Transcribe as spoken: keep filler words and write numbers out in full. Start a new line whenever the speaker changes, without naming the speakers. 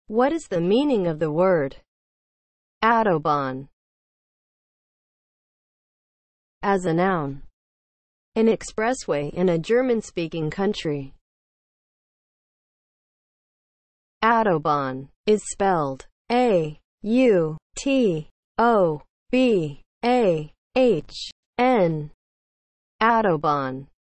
What is the meaning of the word Autobahn as a noun? An expressway in a German-speaking country. Autobahn is spelled A U T O B A H N. Autobahn